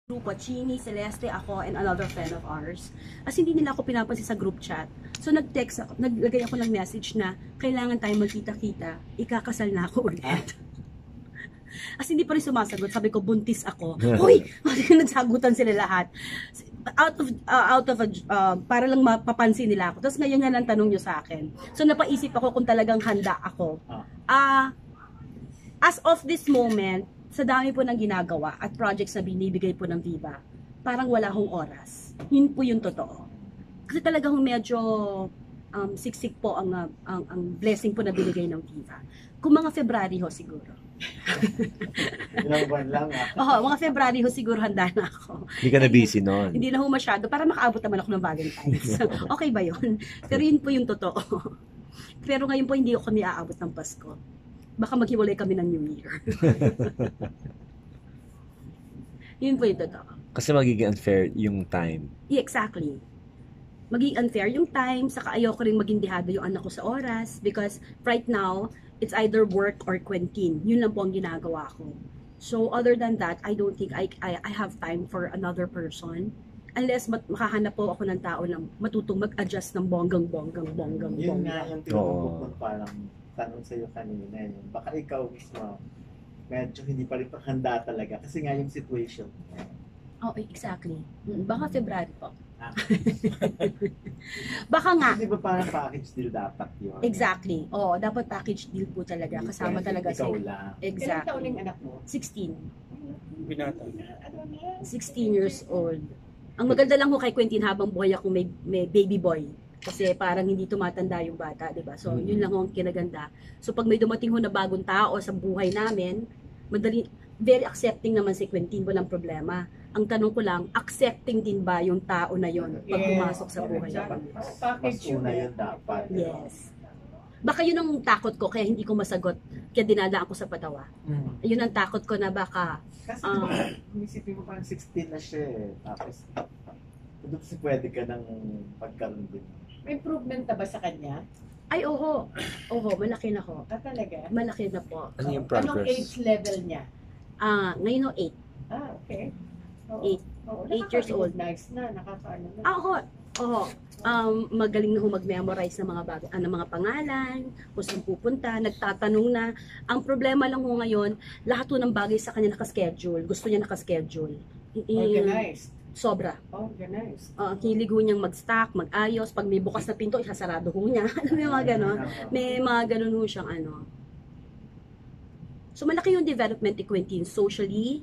Grupo, Chini, Celeste, ako, and another friend of ours. As hindi nila ako pinapansin sa group chat. So nag-text ako, naglagay ako ng message na kailangan tayong magkita-kita, ikakasal na ako ulit. As hindi pa rin sumasagot, sabi ko buntis ako. Hoy! Nagsagutan sila lahat. Para lang mapapansin nila ako. Tapos ngayon nga lang tanong nyo sa akin. So napaisip ako kung talagang handa ako. As of this moment, sa dami po ng ginagawa at projects na binibigay po ng Viva, parang wala hong oras. Yun po yung totoo. Kasi talagang medyo siksik po ang blessing po na binigay ng Viva. Kung mga February ho siguro. Ilang buwan lang Oo, mga February ho siguro handa na ako. Hindi ka na busy noon. Hindi na ho masyado para makaabot naman ako ng Valentine's. Okay ba yun? Pero yun po yung totoo. Pero ngayon po hindi ako niaabot ng Pasko. Baka maghiwalay kami ng New Year. Yun po yung totoo. Kasi magiging unfair yung time. Yeah, exactly. Magiging unfair yung time, saka ayoko rin maging dehado yung anak ko sa oras because right now, it's either work or quarantine. Yun lang po ang ginagawa ko. So other than that, I don't think I have time for another person. Unless makahanap po ako ng tao na matutong mag-adjust ng bonggang. Yun nga yung tinutupok ng parang tanong sa'yo kanina. Baka ikaw mismo, medyo hindi pa rin handa talaga. Kasi nga yung situation. Oh, exactly. Baka February po. Baka nga. Di ba parang package deal dapat yun? Exactly. Oo, dapat package deal po talaga. Kasama talaga ikaw lang. Exactly. Ilang taon yung anak mo? 16. Binata. 16 years old. Ang maganda lang ho kay Quentin habang buhay ako may baby boy. Kasi parang hindi tumatanda yung bata, di ba? So, yun lang ho ang kinaganda. So, pag may dumating ho na bagong tao sa buhay namin, very accepting naman si Quentin, walang problema. Ang tanong ko lang, accepting din ba yung tao na yon pag pumasok sa buhay namin? Mas una yun dapat. Yes. Baka yun ang takot ko, kaya hindi ko masagot, kaya dinadaan ko sa patawa. Yun ang takot ko na baka... Kasi isipin mo parang 16 na siya eh. Tapos, doon kasi pwede ka ng pagkaroon din. May improvement na ba sa kanya? Ay, oho. Oho, malaki na ho. Talaga? Malaki na po. Ano yung Anong progress? age level niya? Ngayon ho, 8. Okay. 8 years old. Nice na, nakakaano na. Oho. Oho. Magaling na ho mag-memorize ng mga pangalan, kung saan pupunta, nagtatanong na. Ang problema lang ho ngayon, lahat ho ng bagay sa kanya nakaschedule. Gusto niya nakaschedule. Organized. Sobra. Organized. Hilig ho niyang mag-stock, mag-ayos. Pag may bukas na pinto, isasarado ho niya. Alam mo yung mga ganon? May mga ganon ho siyang ano. So malaki yung development ni Quentin socially,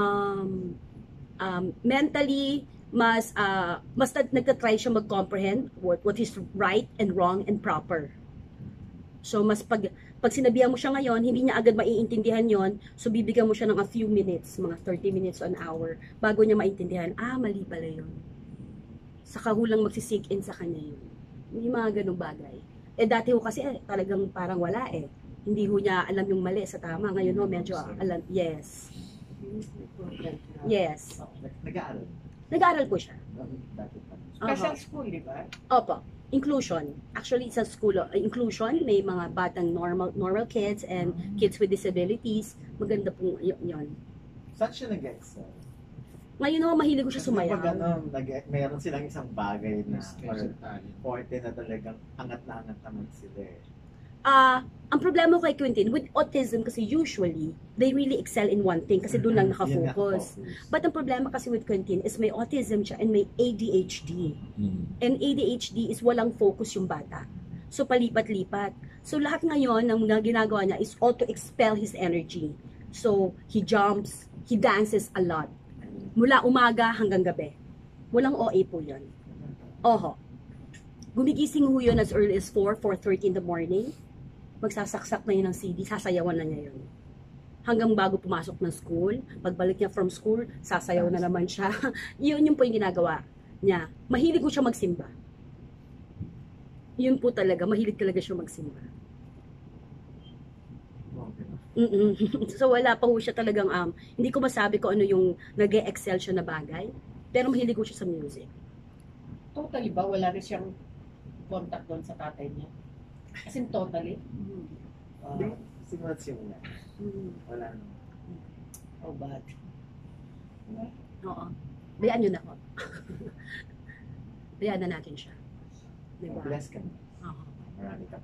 mentally, mas nagtatry siya mag-comprehend what is right and wrong and proper. So mas pag sinabihan mo siya ngayon, hindi niya agad maiintindihan yon. So bibigyan mo siya ng a few minutes, mga 30 minutes to an hour, bago niya maintindihan, mali pala yun. Saka hulang magsisink in sa kanya yun. Hindi mga ganung bagay. Dati ho kasi talagang parang wala eh. Hindi ho niya alam yung mali sa tama. Ngayon ho medyo alam. Yes. Yes. Nag-aaral? Nag-aaral po siya. Special school, di ba? Opo. Inclusion. Actually, sa school, inclusion, may mga batang normal kids and kids with disabilities. Maganda pong yun. Saan siya nag-excel? Ngayon ho, mahilig ko siya sumayaw. Mayroon silang isang bagay na forte na talagang angat na angat naman sila eh. Ang problema ko kay Quentin, with autism kasi usually, they really excel in one thing kasi doon lang nakafocus. But ang problema kasi with Quentin is may autism siya and may ADHD. And ADHD is walang focus yung bata. So palipat-lipat. So lahat ngayon ng ginagawa niya is all to expel his energy. So he jumps, he dances a lot. Mula umaga hanggang gabi. Walang OA po yun. Oho. Gumigising ho yun as early as 4:30 in the morning. Magsasaksak na yun ng CD, sasayawan na niya yun. Hanggang bago pumasok ng school, pagbalik niya from school, sasayaw na naman siya. Yun po yung ginagawa niya. Mahilig ko siya magsimba. Yun po talaga, mahilig talaga siya magsimba. So wala pa ho siya talagang, hindi ko masabi ko ano yung nag-e-excel siya na bagay, pero mahilig ko siya sa music. Totally ba? Wala rin siyang contact doon sa tatay niya? As in totally? Simula. Wala. Oh, bad. Oo. Bayaan nyo na ako. Bayaan na natin siya. Diba? Bless ka. Oo. Marami ka.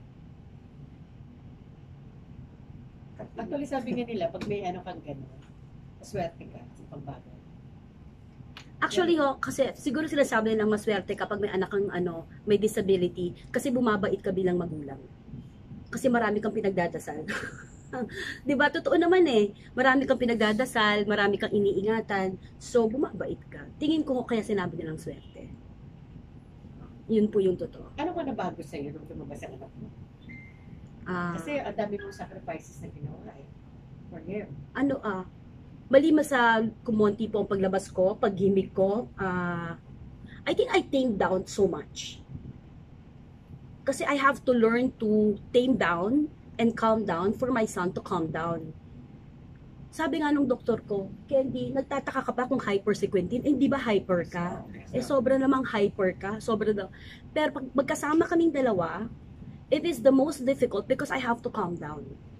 Actually, sabi nga nila, pag may ano kang gano'n, swerte ka sa pagbagay. Actually, kasi siguro sinasabi nilang maswerte kapag may anak kang may disability kasi bumabait ka bilang magulang. Kasi marami kang pinagdadasal. 'Di ba? Totoo naman eh. Marami kang pinagdadasal, marami kang iniingatan. So, bumabait ka. Tingin ko kaya sinabi nilang swerte. Yun po yung totoo. Ano ba nabago sa'yo nung lumabas ang anak mo? Kasi ang dami mong sacrifices na ginawa eh. For him. Malimas sa kumonti po ang paglabas ko, paghimik ko, I think I tamed down so much. Kasi I have to learn to tame down and calm down for my son to calm down. Sabi nga nung doktor ko, Candy, nagtataka ka pa kung hyper si Quentin? Eh, di ba hyper ka? Eh, sobra namang hyper ka. Sobra daw. Pero pag magkasama kaming dalawa, it is the most difficult because I have to calm down.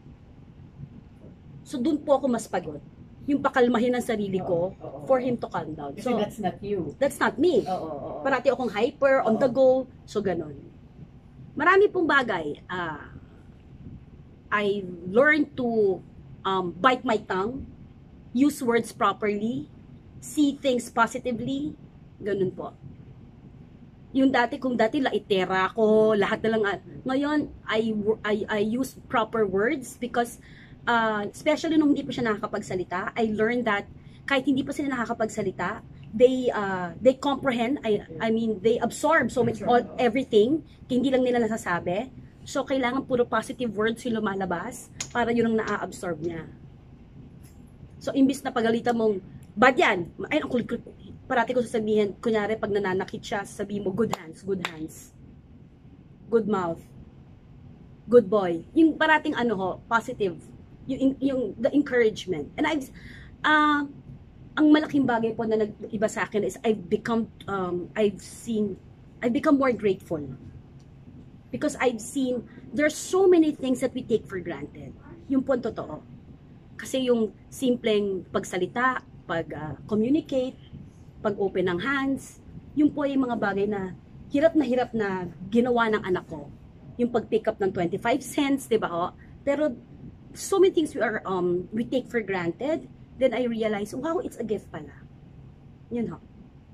So, dun po ako mas pagod. Yung pakalmahin ng sarili ko for him to calm down. Kasi that's not you. That's not me. Parati akong hyper, on the go. So, ganun. Marami pong bagay. I learned to bite my tongue, use words properly, see things positively. Ganun po. Yung dati, kung dati laitera ko, lahat na lang. Ngayon, I use proper words because especially nung hindi pa siya nakakapagsalita, I learned that kahit hindi pa sila nakakapagsalita, they comprehend, I mean, they absorb so much everything, hindi lang nila nasasabi. So, kailangan puro positive words yung lumalabas para yun ang naa-absorb niya. So, imbis na pagalitan mong, bad yan, ay, ang kulit-kulit, parati ko sasabihin, kunyari, pag nananakit siya, sasabihin mo, good hands, good mouth, good boy. Yung parating positive, yung the encouragement. And ang malaking bagay po na nag-iba sa akin is I've become more grateful. Because I've seen there's so many things that we take for granted. Yung po totoo. Kasi yung simpleng pagsalita, pag-communicate, pag-open ng hands, yung po yung mga bagay na hirap na ginawa ng anak ko. Yung pag-pick up ng 25 cents, di ba ho? Pero so many things we take for granted, then I realize, wow, it's a gift pala. Yun ho.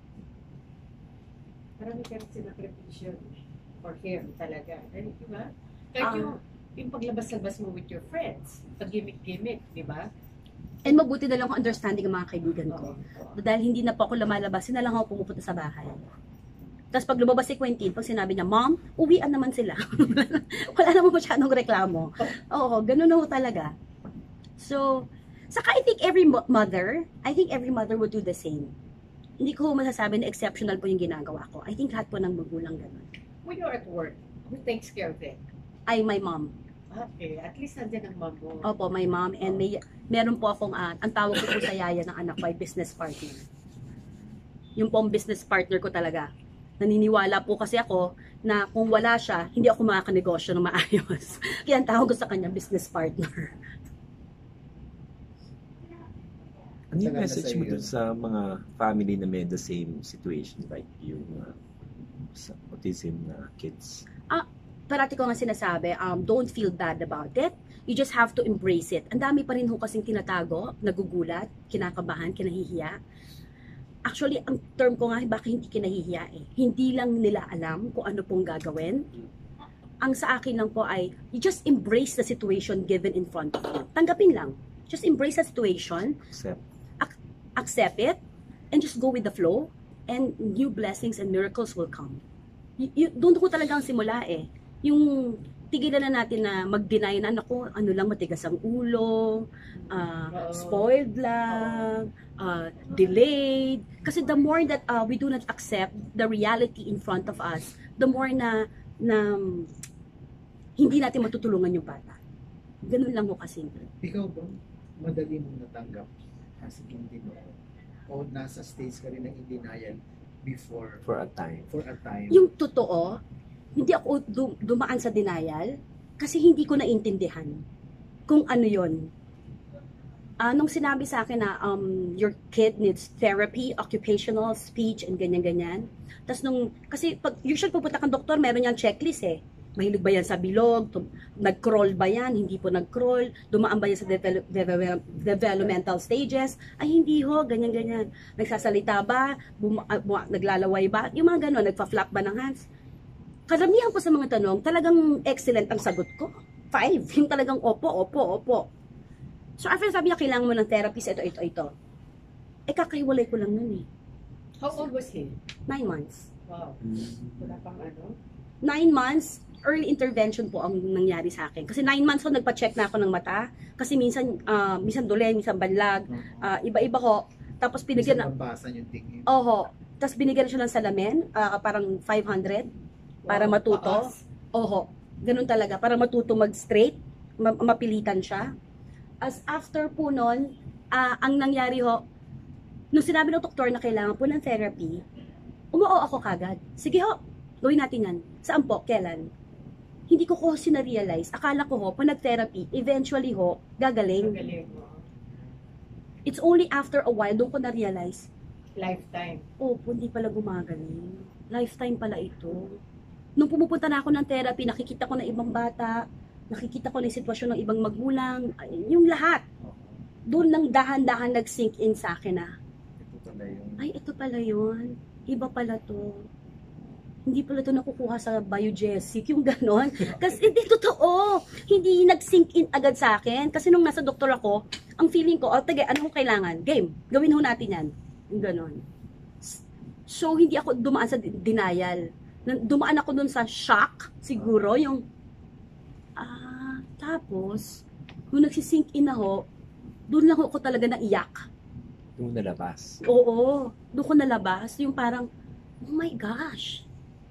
Marami ka rin sinakripisyon for him talaga. Di ba? Kahit yung paglabas-labas mo with your friends, pag-gimmick-gimmick, di ba? And mabuti na lang kung understanding ang mga kaibigan ko. Dahil hindi na po ako lumalabas, na lang ako pumupunta sa bahay. Tapos pag lumabas si Quentin, pag sinabi niya, Mom, uwian naman sila. Wala naman masyadong reklamo. Oo, ganun na ho talaga. So, saka I think every mother would do the same. Hindi ko masasabi na exceptional po yung ginagawa ko. I think lahat po ng magulang ganun. When you're at work, who takes care of it? My mom. Okay, at least nandiyan ang mom mo. Opo, my mom. And meron po akong, ang tawag ko po sa yaya ng anak ko ay business partner. Yung po ang business partner ko talaga. Naniniwala po kasi ako na kung wala siya, hindi ako makakanegosyo ng maayos. Kaya ang tawag ko sa kanya, business partner. Ano yung message mo dun sa mga family na may the same situation like yung sa autism na kids? Parati ko nga sinasabi, don't feel bad about it. You just have to embrace it. Ang dami pa rin ho kasing tinatago, nagugulat, kinakabahan, kinahihiya. Actually, ang term ko nga, baka hindi kinahihiya eh. Hindi lang nila alam kung ano pong gagawin. Ang sa akin lang po ay, you just embrace the situation given in front of you. Tanggapin lang. Just embrace the situation. Accept it. And just go with the flow. And new blessings and miracles will come. Doon ko talagang simula eh. Yung tigilan na natin na mag-deny na, naku, ano lang, matigas ang ulo, spoiled lang, delayed. Kasi the more that we do not accept the reality in front of us, the more na hindi natin matutulungan yung bata. Ganun lang mo kasimple. Ikaw ba, madali mong natanggap as in denial? O nasa stage ka rin ng in denial before? For a time. Yung totoo, hindi ako dumaan sa denial kasi hindi ko naintindihan kung ano yon. Nung sinabi sa akin na your kid needs therapy, occupational, speech, and ganyan-ganyan. Tapos kasi pag usually pupunta kang doktor, meron yan checklist eh. Mahilig ba yan sa bilog? Nag-crawl ba yan? Hindi po nag-crawl. Dumaan ba yan sa developmental stages? Ay, hindi ho. Ganyan-ganyan. Nagsasalita ba? Naglalaway ba? Yung mga gano'n. Nagpa-flap ba ng hands? Karamihan po sa mga tanong, talagang excellent ang sagot ko. 5. Yung talagang opo. So after sabi niya, kailangan mo ng therapist, ito. Kakahiwalay ko lang nun eh. How old was he? 9 months. Wow. Wala pang ano? 9 months, early intervention po ang nangyari sa akin. Kasi 9 months ko nagpa-check na ako ng mata. Kasi minsan dule, minsan banlag. Iba-iba ho. Tapos binigyan na... Mabasan yung tingin. Oho. Tapos binigyan siya ng salamin. Parang 500. Para matuto. Oho. Ganun talaga. Para matuto mag-straight. Mapilitan siya. As after po nun, ang nangyari ho, nung sinabi ng doktor na kailangan po ng therapy, umuo ako kagad. Sige ho, gawin natin yan. Saan po? Kailan? Hindi ko sinarealize. Akala ko ho, pag nag-therapy, eventually ho, gagaling. It's only after a while, doon ko na-realize, Lifetime. hindi pala gumagaling. Lifetime pala ito. Nung pumupunta na ako ng therapy, nakikita ko na ibang bata, nakikita ko na yung sitwasyon ng ibang magulang, yung lahat. Doon lang dahan-dahan nag-sink in sa akin na, ito pala yun. Iba pala to. Hindi pala to nakukuha sa biogesic, yung ganon. Kasi hindi totoo. Hindi nag-sink in agad sa akin. Kasi nung nasa doktor ako, ang feeling ko, tage, ano kung kailangan? Game. Gawin ho natin yan. Yung ganon. So, hindi ako dumaan sa denial. Dumaan ako dun sa shock, siguro, yung tapos, nung nagsisink in ako, doon lang ako talaga naiyak. Doon nalabas. Oo, doon ko nalabas. Yung parang, oh my gosh.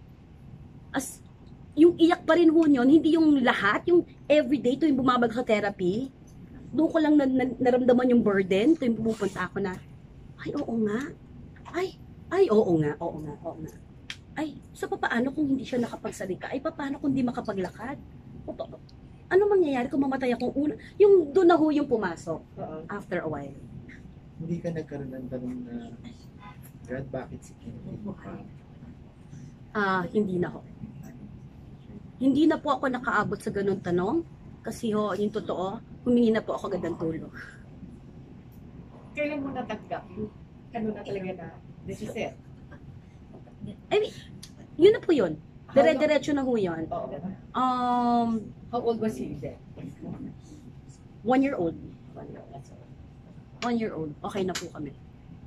Yung iyak pa rin ho yun, hindi yung lahat, yung everyday, ito yung bumabag sa therapy. Doon ko lang naramdaman yung burden, ito yung pumupunta ako na, ay, oo nga. Oo nga. Ay, so paano kung hindi siya nakapagsalita? Ay, paano kung hindi makapaglakad? Ano mangyayari kung mamatay akong una? Yung doon na ho yung pumasok after a while. Hindi ka nagkaroon ng tanong na, God, bakit si Kim? Hindi na ho. Hindi na po ako nakaabot sa ganun tanong. Kasi ho, yung totoo, humingi na po ako agad ng tulong. Kailan mo natanggap? Ano na talaga na? This is it. I mean, yun na po yun. Dire-diretso na ho yun. How old was he then? 1 year old. 1 year old. Okay na po kami.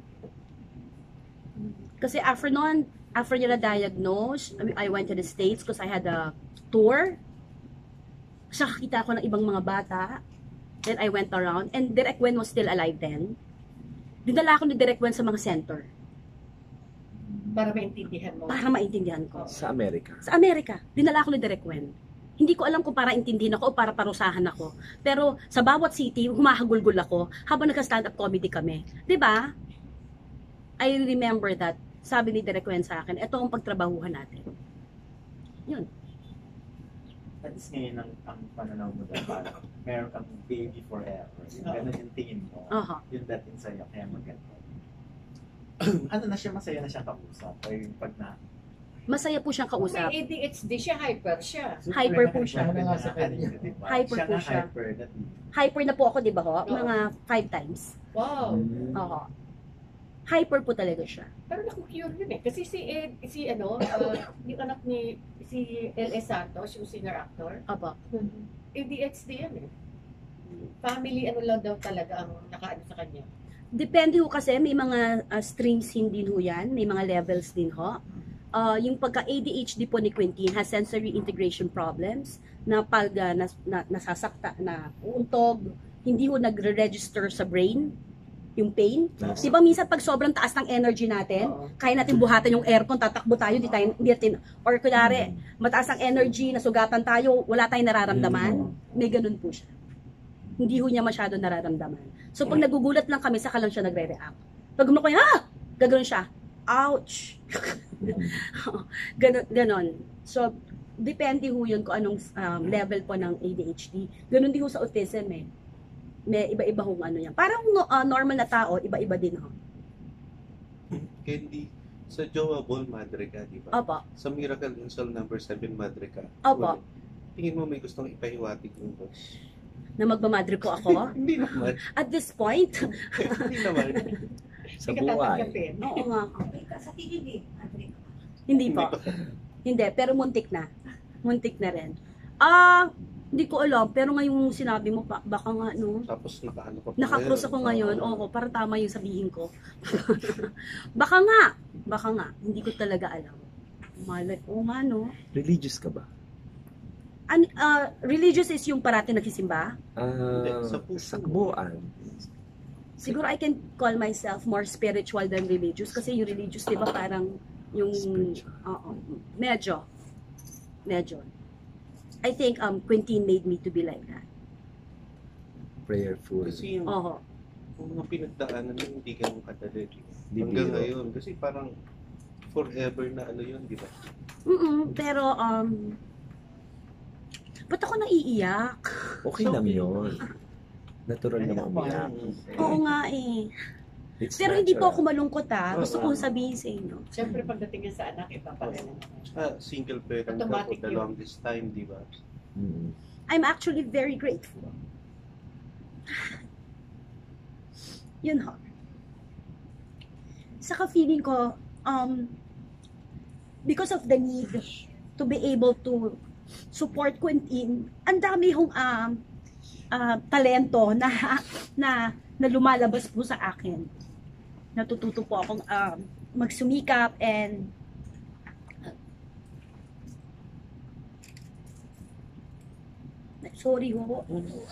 Kasi after nun, after nila diagnose, I went to the States because I had a tour. Kasi nakakita ko ng ibang mga bata. Then I went around. And Direk Wen was still alive then. Dinala ako ni Direk Wen sa mga center. Para maintindihan mo. Para maintindihan ko. Sa Amerika. Sa Amerika. Dinala ako ni Direk Wen. Hindi ko alam kung para intindihin ako o para parusahan ako. Pero sa bawat city, humahagulgul ako habang nagka-stand-up comedy kami. 'Di ba? I remember that. Sabi ni Direk Wen sa akin, ito ang pagtrabahuhan natin. Yun. At least ngayon ang pananaw mo dahil parang meron kang baby forever. Yung gano'n yung tingin mo. Yung dating sa'yo, kaya maganda. Ano na siya, masaya na siya kausap? O yung pag na... Masaya po siyang kausap. May ADHD siya, hyper siya. Hyper po siya. Hyper po siya. Hyper na po ako, di ba ho? Mga 5 times. Wow. Oo. Hyper po talaga siya. Pero naku-cure yun eh. Kasi yung anak ni si L.S. Santos, yung singer-actor, Opo. ADHD yan eh. Family lang daw talaga ang nakaano sa kanya. Depende ho kasi, may mga streams din ho yan, may mga levels din ho. Yung pagka-ADHD po ni Quintin has sensory integration problems na pag nasasakta, na uuntog, hindi ho nagre-register sa brain yung pain. Diba minsan pag sobrang taas ng energy natin, kaya natin buhatan yung aircon, tatakbo tayo, hindi natin, or kunwari, mataas ang energy, nasugatan tayo, wala tayong nararamdaman, may ganun po siya. Hindi ho niya masyado nararamdaman. So pag nagugulat lang kami, saka lang siya nagre-react. Pag gumako niya, gagano'n siya. Ouch! Ganon. So, depende ho yun kung anong level po ng ADHD. Ganon din ho sa autism eh. may iba-iba hong ano yan. Parang normal na tao, iba-iba din ho. Candy, sa Jowa Ball, madre ka, di ba? Opo. Sa Miracle in Soul number 7, madre ka. Opo. Tingin mo may gustong ipahiwatig yung boss? Na magmamadre ko ako? Hindi naman. At this point? Hindi naman. Sa Hindi ka buhay. tatanggapin. Oo nga. Sa tingin eh, Andre. Hindi po. Hindi, pero muntik na. Muntik na rin. Hindi ko alam, pero ngayong sinabi mo, baka nga, no? Tapos nakaano ka pa Naka-cross ako ngayon, oo, para tama yung sabihin ko. baka nga, hindi ko talaga alam. Malay, oo nga, no? Religious ka ba? Religious is yung parati nagsisimba? Sa kabuuan. Siguro I can call myself more spiritual than religious kasi yung religious, di ba, parang yung, medyo. I think Quintin made me to be like that. Prayerful. Kasi yung mga pinagdaanan mo, hindi ganun kadali. Hanggang ngayon. Kasi parang forever na ano yun, di ba? Pero, ba't ako naiiyak? Okay lang yun. Natural naman umiyak. Oo nga eh. It's Pero hindi po natural. ako malungkot Gusto kong sabihin sa inyo. Siyempre, pagdating yan sa anak, iba pa rin. Single parent ka Automatic for the yun. longest time, di ba? I'm actually very grateful. Yun ho. Saka feeling ko, because of the need to be able to support Quintin, ang dami hong talento na lumalabas po sa akin. Natututo po akong magsumikap and sorry ho.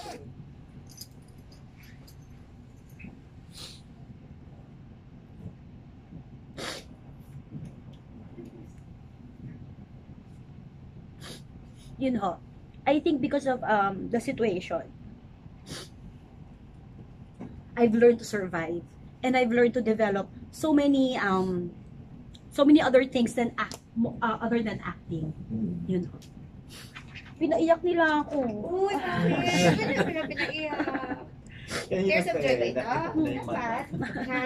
Yun ho. I think because of the situation, I've learned to survive and I've learned to develop so many other things than other than acting. Yun ho. Pinaiyak nila ako. Uy, pinaiyak. Tears of joy ba ito? Dapat? Ha?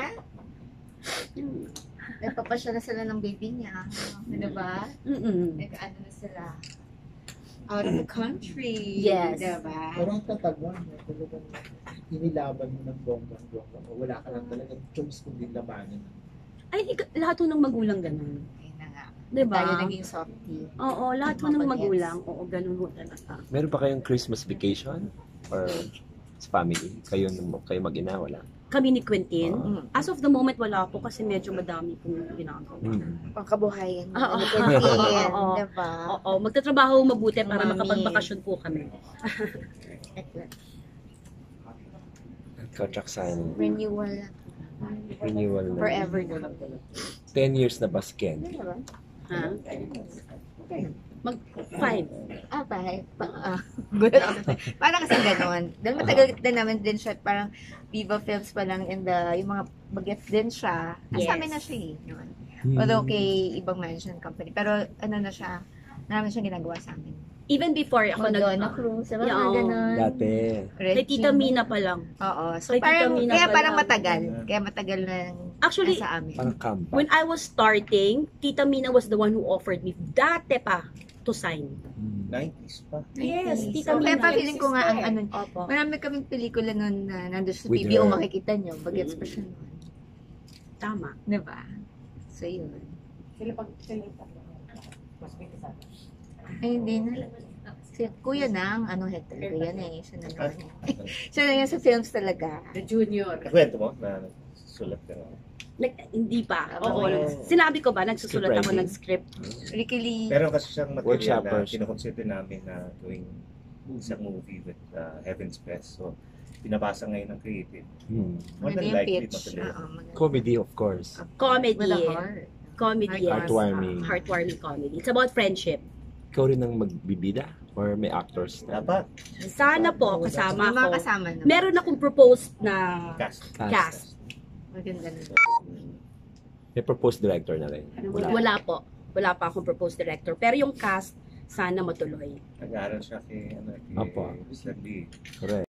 Nagpapasya na sila ng baby niya. Ano ba? Nag-ano na sila. Out of the country. Yes. Diba? Parang tatagwan mo, talagang inilaban mo ng bonggang-bonggang. Wala ka lang talagang choice kundi labanan. Ay, lahat ng magulang ganun. Ayun na nga. Diba? Tayo naging softie. Oo, lahat ng magulang. Oo, ganun ho talaga. Meron ba kayong Christmas vacation? Or sa family? Kayo mag-ina, wala? Kami ni Quintin, as of the moment wala po kasi medyo madami pong ginagawa. Pangkabuhayan. Oo. Diba? Oo, magtatrabaho mabuti para Mami. makapagbakasyon po kami. Katraksan. Renewal. Renewal na. Forever na. 10 years na ba si Ken? Ha? Mag-5. Bye. Gulat ako. Parang kasi gano'n. Dahil matagal din namin din siya, parang Viva Films pa lang in the, yung mga bagets din siya. Yes. Sa amin na siya eh. Noon. Although kay ibang management company. Pero ano na siya, marami siyang ginagawa sa amin. Even before ako Madonna Cruz, diba? Yeah, Mga gano'n. Dati. Kay Tita Mina pa lang. Oo. So Kay Tita parang, Mina kaya pa parang lang. matagal. Kaya matagal na Actually, sa amin. Parang comeback. when I was starting, Tita Mina was the one who offered me dati pa to sign. 90s pa. Yes, Tita So, kaya Mina. pa feeling ko nga ang ano, Opo. marami kaming pelikula noon na nandun sa With PBO, her. makikita nyo. Bagets pa siya noon. Tama. Diba? So, yun. Sila mas may kasama. Ay, hindi na. Si Kuya Nang, ano, head talaga yan eh. Siya na yun. Siya na yan sa films talaga. The junior. Kwento mo na sulat ka na. Hindi pa. Oo. Oh. Sinabi ko ba, nagsusulat ako Scriptwriting. ng script. Ricky Lee. Pero kasi siyang material na Workshoppers. kinukonsider namin na gawing isang movie with Heaven's Best. So, pinabasa ngayon ng creative. More Maganda than yung likely, pitch. matuloy. Oo, maganda. Comedy, of course. Comedy. With a heart. Comedy, yes. Heartwarming. Heartwarming comedy. It's about friendship. Ikaw rin ang magbibida? Or may actors na? Dapat. Sana po, kasama May mga ko. kasama naman. Meron akong proposed na Cast. cast. Maganda na. May proposed director na rin. Wala po. Wala pa akong proposed director. Pero yung cast, sana matuloy. Nag-aaral siya kay, Apo. Mr. Lee. Correct.